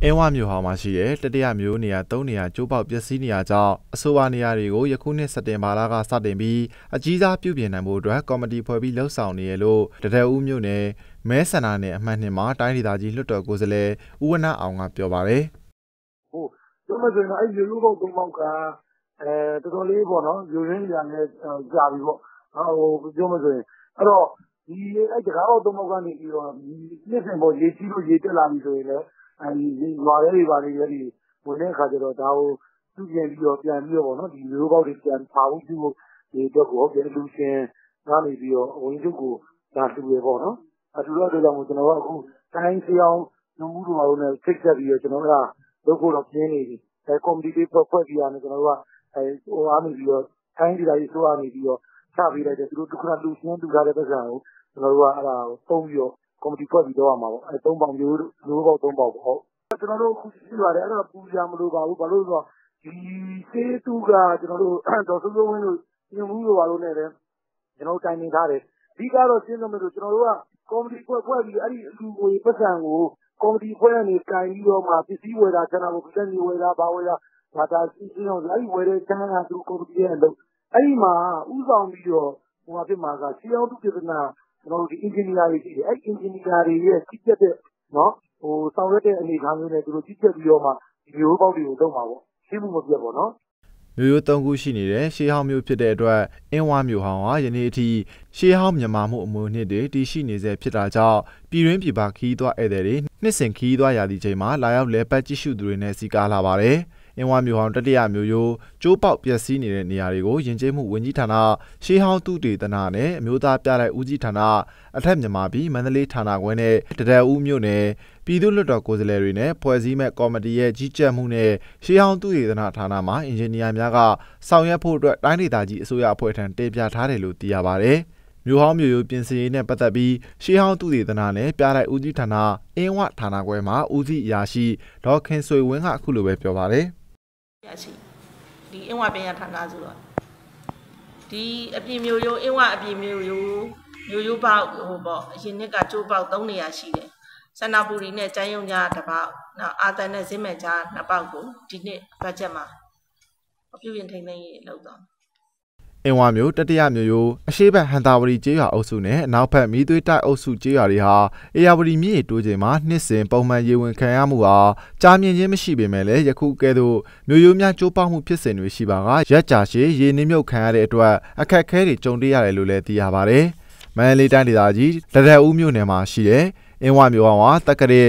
အင်းဝမြို့ဟောင်းမှာရှိတဲ့တတိယမျိုးနေရာ3နေရာကျိုးပေါက်ပျက်စီးနေရကြောင်းအဆိုပါနေရာတွေကိုယခုနှစ်စက်တင်ဘာလကစတင်ပြီးအကြီးစားပြုပြင်နိုင်ဖို့အတွက်ကော်မတီဖွဲ့ပြီးလှုပ်ဆောင်နေရလို့တထက်ဦးမြို့နယ်မဲဆန္ဒနယ်အမှတ်2မှာတိုင်းဒေသကြီးလွှတ်တော်ကိုယ်စားလှယ်ဦးဝနအောင်ကပြောပါတယ်။ဟုတ်ကျွန်တော်ဆိုရင်အဲ့ဒီလူပေါက်3ပေါက်ကတော်တော်လေးပေါ့နော်ယူရင်းပြန်နဲ့ကြာပြီပေါ့။ဟိုပြောမဆိုရင်အဲ့တော့ဒီအဲ့တကားပေါက်3ပေါက်ကနေပြီးတော့နှစ်စဉ်ပေါ့ရေကြီးလို့ရေတက်လာပြီဆိုရင်လည်းအဲဒီရွာတွေပါလေဒီဝင်တဲ့အခါကျတော့ဒါကိုသူ့ပြန်ပြီးတော့ပေါ့နော်ဒီမျိုးပေါက်တွေပြန်ဖာဖို့ပြုဖို့ဒီတော့ကိုပြန်လူရှင်ကနေပြီးတော့ဝင်ချုပ်ကိုဒါတူရပေါ့နော်အတူတော့ကြောင့်ကျွန်တော်ကအခုတိုင်းစီအောင်ညမှုတို့ပါလို့နဲ့ဖိတ်ဆက်ပြီးတော့ကျွန်တော်ကလုပ်ဖို့တော့ပြင်းနေပြီအဲကော်မတီတွေဖွဲ့ပြီးရတယ်ကျွန်တော်ကဟိုအားနေပြီးတော့တိုင်းဒေသကြီးဆိုအားနေပြီးတော့ချပေးလိုက်တယ်သူတို့တစ်ခါလူရှင်တူထားတဲ့ပတ်စံကိုကျွန်တော်တို့ကအဲ့ဒါကိုသုံးပြီးတော့ကော်မတီဖွဲ့ပြီးတော့ရမှာပေါ့အဲ3ပေါင်မျိုးပေါက်3ပေါက်ပေါ့ကျွန်တော်တို့ခုရှိပါတယ်အဲ့တော့ပူရမလို့ပါဘူးဘာလို့ဆိုတော့ဒီစေးတူကကျွန်တော်တို့တော်စိုးစိုးဝင်းတို့ညမှုတို့ပါလို့နဲ့လည်းကျွန်တော်တိုင်နေထားတယ်ဒီကတော့ရှင်းလို့မလို့ကျွန်တော်တို့ကကော်မတီဖွဲ့ပြီးအဲ့ဒီအလူငွေပတ်စံကိုကော်မတီဖွဲ့ကနေတိုင်ပြီးတော့မှပစ္စည်းဝယ်တာကျွန်တော်ကိုပြည်နေဝယ်တာဘာဝယ်တာဘာသာစီးအောင်အဲ့ဒီဝယ်တဲ့ချမ်းသာသူကော်မတီရဲ့လို့အဲ့ဒီမှာဥဆောင်ပြီးတော့ဟိုအဖြစ်မှာကစီအောင်သူပြည်နာကျွန်တော်တို့ဒီ engineer တွေရှိတယ်အဲ့ engineer တွေရဲ့ကြီးကြပ်တဲ့နော်ဟိုဆောင်ရွက်တဲ့အနေအထားမျိုးနဲ့သူတို့ကြီးကြပ်ပြီးတော့မှဒီမျိုးပေါက်တွေကိုလုပ်မှာပေါ့ရှင်းမှုမပြတ်ပေါ့နော်မြို့ရိုး3ခုရှိနေတဲ့ရှေးဟောင်းမြို့ဖြစ်တဲ့အတွက်အင်းဝမြို့ဟောင်းဟာယနေ့အထိရှေးဟောင်းမြန်မာမှုအမွေအနှစ်တွေတည်ရှိနေစေဖြစ်တာကြောင့်ပြည်တွင်းပြည်ပခီးသွားဧည့်သည်တွေနှစ်စဉ်ခီးသွားရာသီချိန်မှာလာရောက်လဲပတ်ကြည့်ရှုသူတွေနဲ့စီကားလာပါတယ်အင်းဝမြို့ဟောင်းတတိယမြို့ရိုးကျိုးပေါက်ပျက်စီးနေတဲ့နေရာတွေကိုယဉ်ကျေးမှုဝန်ကြီးဌာနရှေးဟောင်းသုတေသနနဲ့အမျိုးသားပြတိုက်ဦးစီးဌာနအထက်မြန်မာပြည်မန္တလေးဌာနခွဲနဲ့တရဦးမြို့နယ်ပြည်သူ့လွှတ်တော်ကိုယ်စားလှယ်တွေနဲ့ဖွဲ့စည်းမဲ့ကော်မတီရဲ့ကြီးကြပ်မှုနဲ့ရှေးဟောင်းသုတေသနဌာနမှအင်ဂျင်နီယာများကဆောင်ရွက်ဖို့အတွက်တိုင်းဒေသကြီးအစိုးရအဖွဲ့ထံတင်ပြထားတယ်လို့သိရပါတယ်မြို့ဟောင်းမြို့ရိုးပြင်ဆင်ရေးနဲ့ပတ်သက်ပြီးရှေးဟောင်းသုတေသနနဲ့ပြတိုက်ဦးစီးဌာနအင်းဝဌာနခွဲမှာဦးစီးအရာရှိဒေါ်ခင်ဆွေဝင်းကအခုလိုပဲပြောပါတယ်ဒီအင်းဝပညာဌာနဆိုတော့ဒီအပြင်မျိုးရိုးအင်းဝအပြင်မျိုးရိုးပေါက်ဟိုပေါ့အရင်နှစ်ကကျိုးပေါက်3နေရာရှိတယ်စန္ဒပူရီနဲ့ကျန်းယုံကြားတစ်ပေါက်နောက်အာသန်နဲ့ဇင်းမဲ့ကြား2ပေါက်ကိုဒီနှစ်ဘတ်ဂျက်မှာအပြုပြင်ထိန်းသိမ်းရေးလုပ်တော့အင်းဝမြို့တတိယမြို့ရိုးအရှိတ်ဘက်ဟန်တာဝတီကျေးရွာအုပ်စုနဲ့အနောက်ဘက်မီးသွေးတိုက်အုပ်စုကျေးရွာတွေဟာအေယာဝတီမြစ်ရေတိုးချိန်မှာနှစ်စဉ်ပုံမှန်ရေဝင်ခံရမှုဟာကြာမြင့်ခြင်းမရှိပေမဲ့လည်းယခုကဲ့သို့မြို့ရိုးများကျိုးပေါက်မှုဖြစ်စဉ်တွေရှိပါကရက်ကြာရှည်ရေနှိမ့်မြုပ်ခံရတဲ့အတွက်အခက်အခဲတွေကြုံတွေ့ရတယ်လို့လည်းသိရပါတယ်။မန္တလေးတိုင်းဒေသကြီးတရဦးမြို့နယ်မှာရှိတဲ့အင်းဝမြို့ဟောင်းဟာတက္ကရာ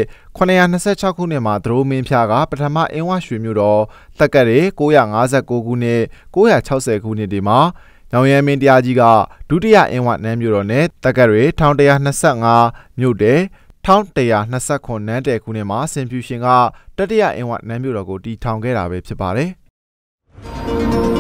926ခုနှစ်မှာသရိုးမင်းဖျားကပထမအင်းဝရွှေမြို့တော်တက္ကရာ959ခုနှစ်960ခုနှစ်တွေမှာညောင်ရမ်းမင်းတရားကြီးကဒုတိယအင်းဝနန်းမြို့တော်နဲ့တက္ကရာ1125မြို့တဲ1129နန်းတဲခုနှစ်မှာဆင်ဖြူရှင်ကတတိယအင်းဝနန်းမြို့တော်ကိုတည်ထောင်ခဲ့တာပဲဖြစ်ပါတယ်။